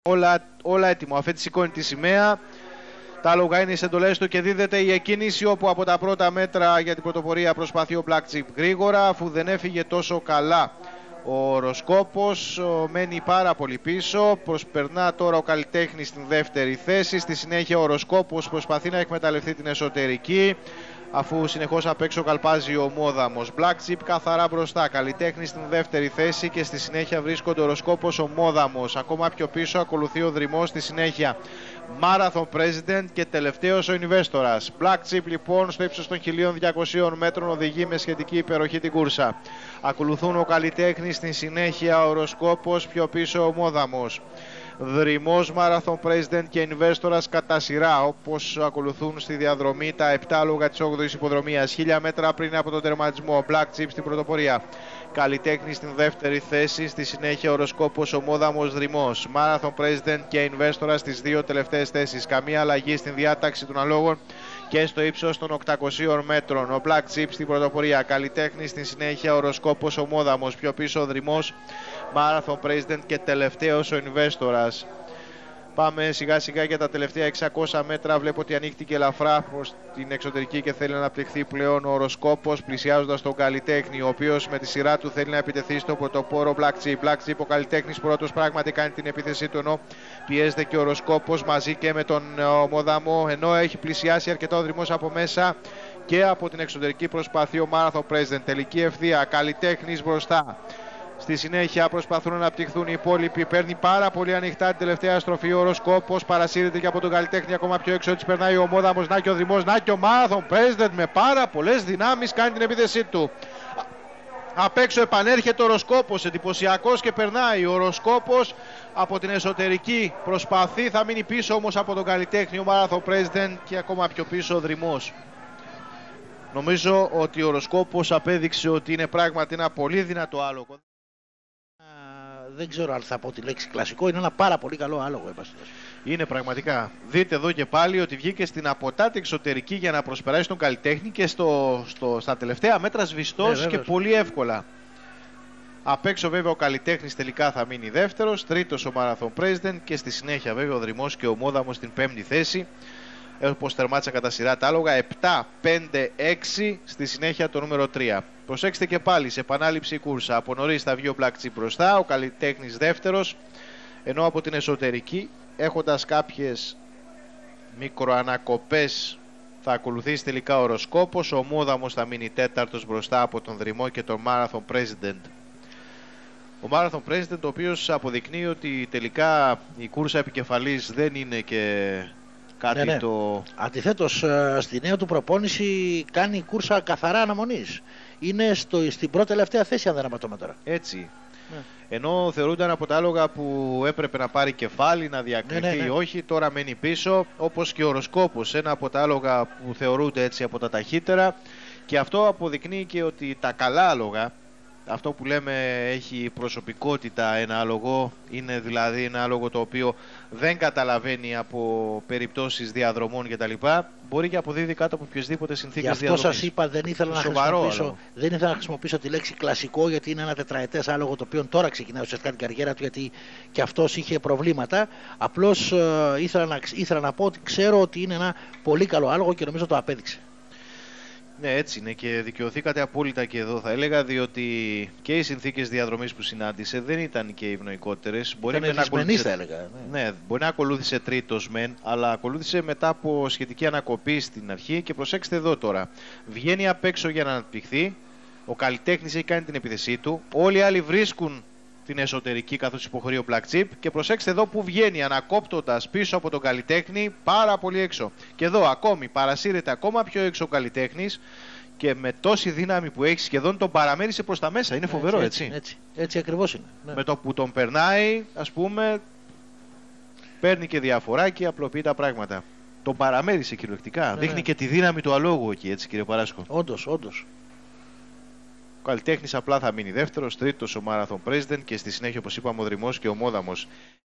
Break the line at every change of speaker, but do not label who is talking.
Όλα έτοιμο. Αφέτη σηκώνει τη σημαία. Τα άλογα είναι σε εντολές του και δίδεται η εκκίνηση, όπου από τα πρώτα μέτρα για την πρωτοπορία προσπαθεί ο Black Chip γρήγορα, αφού δεν έφυγε τόσο καλά ο οροσκόπος, μένει πάρα πολύ πίσω. Προσπερνά τώρα ο καλλιτέχνης στην δεύτερη θέση. Στη συνέχεια ο οροσκόπος προσπαθεί να εκμεταλλευτεί την εσωτερική, αφού συνεχώς απ' έξω καλπάζει ο ομόδαμος. Black Chip καθαρά μπροστά, καλλιτέχνης στην δεύτερη θέση και στη συνέχεια βρίσκονται ο οροσκόπος, ομόδαμος. Ακόμα πιο πίσω ακολουθεί ο δρυμός, στη συνέχεια Marathon President και τελευταίος ο Ινβέστορας. Black Chip λοιπόν στο ύψος των 1200 μέτρων οδηγεί με σχετική υπεροχή την κούρσα. Ακολουθούν ο καλλιτέχνης, στη συνέχεια ο οροσκόπος, πιο πίσω ο ομόδαμος. Δρυμός, Marathon President και Ινβέστορας κατά σειρά, όπως ακολουθούν στη διαδρομή τα 7 άλογα της 8ης υποδρομίας. 1000 μέτρα πριν από τον τερματισμό, Black Chip στην πρωτοπορία. Καλλιτέχνη στην δεύτερη θέση, στη συνέχεια οροσκόπος, ομόδαμος, δρυμός. Marathon President και Ινβέστορας στις δύο τελευταίες θέσεις. Καμία αλλαγή στην διάταξη των αλόγων και στο ύψος των 800 μέτρων. Ο Black Chip στην πρωτοπορία. Καλλιτέχνη στη συνέχεια οροσκόπος, ομόδαμος. Πιο πίσω ο δρυμός, Marathon President και τελευταίος ο Ινβέστορας. Πάμε σιγά σιγά για τα τελευταία 600 μέτρα. Βλέπω ότι ανοίχτηκε ελαφρά προς την εξωτερική και θέλει να αναπτυχθεί πλέον ο οροσκόπος, πλησιάζοντας τον καλλιτέχνη, ο οποίος με τη σειρά του θέλει να επιτεθεί στο πρωτοπόρο Black Chip. Black Chip, ο καλλιτέχνης πρώτος, πράγματι κάνει την επίθεσή του, ενώ πιέζεται και ο οροσκόπος μαζί και με τον ομόδαμο, ενώ έχει πλησιάσει αρκετά ο δρυμός από μέσα και από την εξωτερική προσπαθεί ο Marathon President. Τελική ευθεία, καλλιτέχνης μπροστά. Στη συνέχεια προσπαθούν να αναπτυχθούν οι υπόλοιποι. Παίρνει πάρα πολύ ανοιχτά την τελευταία στροφή ο οροσκόπος. Παρασύρεται και από τον καλλιτέχνη ακόμα πιο έξω. Έτσι περνάει ο ομόδαμος. Να και ο δρυμός. Να και ο Marathon President με πάρα πολλές δυνάμεις κάνει την επίθεσή του. Απ' έξω επανέρχεται ο οροσκόπος. Εντυπωσιακός και περνάει ο οροσκόπος από την εσωτερική. Προσπαθεί, θα μείνει πίσω όμως από τον καλλιτέχνη ο Marathon President και ακόμα πιο πίσω ο δρυμός. Νομίζω ότι ο οροσκόπος απέδειξε ότι είναι πράγματι ένα πολύ δυνατό άλογο.
Δεν ξέρω αν θα πω τη λέξη κλασικό, είναι ένα πάρα πολύ καλό άλογο.
Είναι πραγματικά. Δείτε εδώ και πάλι ότι βγήκε στην αποτάτη εξωτερική για να προσπεράσει τον καλλιτέχνη και στα τελευταία μέτρα σβηστός και πολύ εύκολα. Απ' έξω βέβαια ο καλλιτέχνης τελικά θα μείνει δεύτερος, τρίτος ο Marathon President και στη συνέχεια βέβαια ο δρυμός και ο ομόδαμος στην πέμπτη θέση. Όπως τερμάτισαν κατά σειρά τα άλογα, 7, 5, 6, στη συνέχεια το νούμερο 3. Προσέξτε και πάλι σε επανάληψη κούρσα. Από νωρίς θα βγει ο Black Chip μπροστά, ο καλλιτέχνης δεύτερος, ενώ από την εσωτερική, έχοντας κάποιες μικροανακοπές, θα ακολουθήσει τελικά ο οροσκόπος, ο ομόδαμος θα μείνει τέταρτος μπροστά από τον δρυμό και τον Marathon President. Ο Marathon President, ο οποίος αποδεικνύει ότι τελικά η κούρσα επικεφαλής δεν είναι και κάτι το...
Αντιθέτως, στη νέα του προπόνηση κάνει κούρσα καθαρά αναμονής. Είναι στην πρώτη τελευταία θέση, αν δεν απατώμε τώρα.
Έτσι. Ενώ θεωρούνταν από τα άλογα που έπρεπε να πάρει κεφάλι, να διακριθεί ή όχι, τώρα μένει πίσω, όπως και ο οροσκόπος, ένα από τα άλογα που θεωρούνται έτσι από τα ταχύτερα, και αυτό αποδεικνύει και ότι τα καλά άλογα, αυτό που λέμε έχει προσωπικότητα ένα άλογο, είναι δηλαδή ένα άλογο το οποίο δεν καταλαβαίνει από περιπτώσεις διαδρομών κτλ. Μπορεί και αποδίδει κάτω από οποιασδήποτε συνθήκες διαδρομής.
Γι' αυτό σας είπα, δεν ήθελα να χρησιμοποιήσω τη λέξη κλασικό, γιατί είναι ένα τετραετές άλογο το οποίο τώρα ξεκινάει ουσιαστικά την καριέρα του, γιατί και αυτός είχε προβλήματα. Απλώς ήθελα να πω ότι ξέρω ότι είναι ένα πολύ καλό άλογο και νομίζω το απέδειξε.
Ναι, έτσι είναι και δικαιωθήκατε απόλυτα και εδώ θα έλεγα, διότι και οι συνθήκες διαδρομής που συνάντησε δεν ήταν και οι ευνοϊκότερες. Μπορεί να ακολούθησε τρίτος μεν, αλλά ακολούθησε μετά από σχετική ανακοπή στην αρχή και προσέξτε εδώ τώρα. Βγαίνει απ' έξω για να αναπτυχθεί, ο καλλιτέχνης έχει κάνει την επίθεσή του, όλοι οι άλλοι βρίσκουν την εσωτερική καθώς υποχωρεί ο Black Chip και προσέξτε εδώ που βγαίνει ανακόπτοντας πίσω από τον καλλιτέχνη πάρα πολύ έξω. Και εδώ ακόμη παρασύρεται ακόμα πιο έξω ο καλλιτέχνης και με τόση δύναμη που έχει σχεδόν τον παραμέρισε προς τα μέσα. Είναι φοβερό, έτσι.
Έτσι ακριβώς είναι. Ναι.
Με το που τον περνάει, ας πούμε, παίρνει και διαφορά και απλοποιεί τα πράγματα. Τον παραμέρισε κυριολεκτικά. Δείχνει και τη δύναμη του αλόγου εκεί, έτσι, κύριε Παράσκο.
Όντως.
Ο καλλιτέχνης απλά θα μείνει δεύτερος, τρίτος ο Marathon President και στη συνέχεια, όπως είπαμε, ο δρυμός και ο ομόδαμος.